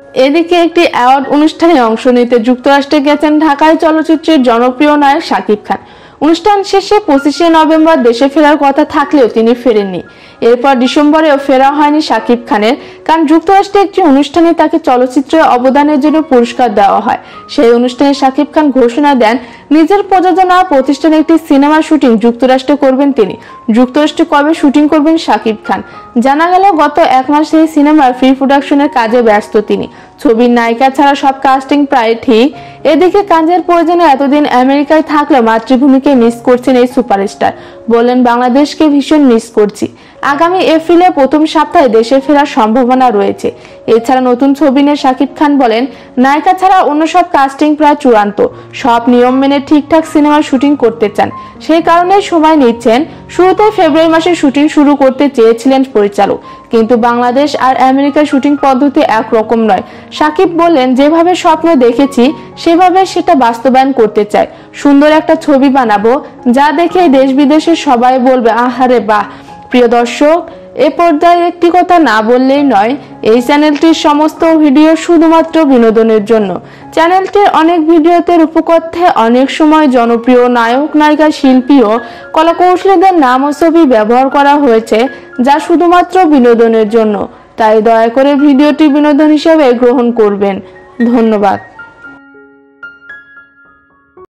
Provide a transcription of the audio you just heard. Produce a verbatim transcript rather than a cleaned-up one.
এদিকে একটি অ্যাওয়ার্ড অনুষ্ঠানে অংশ নিতে যুক্তরাষ্ট্রে গেছেন ঢাকায় চলচ্চিত্রের জনপ্রিয় নায়ক শাকিব খান। অনুষ্ঠান শেষে পঁচিশে নভেম্বর দেশে ফেরার কথা থাকলেও তিনি ফেরেননি। এরপর ডিসেম্বরেও ফেরা হয়নি শাকিব খানের, কারণ যুক্তরাষ্ট্রে একটি অনুষ্ঠানে তাকে চলচ্চিত্রে অবদানের জন্য পুরস্কার দেওয়া হয়। সেই অনুষ্ঠানে শাকিব খান ঘোষণা দেন নিজের প্রযোজনা প্রতিষ্ঠানে একটি সিনেমার শুটিং যুক্তরাষ্ট্রে করবেন তিনি। যুক্তরাষ্ট্রে কবে শুটিং করবেন শাকিব খান? জানা গেল গত এক মাস এই সিনেমার প্রি প্রোডাকশনের কাজে ব্যস্ত তিনি। ছবির নায়িকা ছাড়া সব কাস্টিং প্রায় ঠিক। এদিকে কাজের প্রয়োজনে এতদিন আমেরিকায় থাকলেও মাতৃভূমিকে মিস করছেন এই সুপারস্টার। বলেন, বাংলাদেশকে ভীষণ মিস করছি। আগামী এপ্রিলে প্রথম সপ্তাহে দেশে ফেরার সম্ভাবনা রয়েছে। এছাড়া নতুন ছবি নিয়ে শাকিব খান বলেন, নায়িকা ছাড়া অন্য সব কাস্টিং প্রায় চূড়ান্ত, সব নিয়ম মেনে ঠিকঠাক সিনেমার শুটিং করতে চান, সেই কারণে সময় নিচ্ছেন। শুরুতে ফেব্রুয়ারি মাসে শুটিং শুরু করতে চেয়েছিলেন পরিচালক, কিন্তু বাংলাদেশ আর আমেরিকার শুটিং পদ্ধতি একরকম নয়। শাকিব বলেন, যেভাবে স্বপ্ন দেখেছি সেভাবে সেটা বাস্তবায়ন করতে চাই। সুন্দর একটা ছবি বানাবো যা দেখে দেশ বিদেশের সবাই বলবে আহারে বাহ। প্রিয় দর্শক, এ পর্যায়ে একটি কথা না বললেই নয়, এই চ্যানেলটির সমস্ত ভিডিও শুধুমাত্র বিনোদনের জন্য। চ্যানেলটির অনেক ভিডিওতে রূপকথ্যে অনেক সময় জনপ্রিয় নায়ক নায়িকা শিল্পী ও কলাকৌশলীদের নাম ও ছবি ব্যবহার করা হয়েছে, যা শুধুমাত্র বিনোদনের জন্য। তাই দয়া করে ভিডিওটি বিনোদন হিসেবে গ্রহণ করবেন। ধন্যবাদ।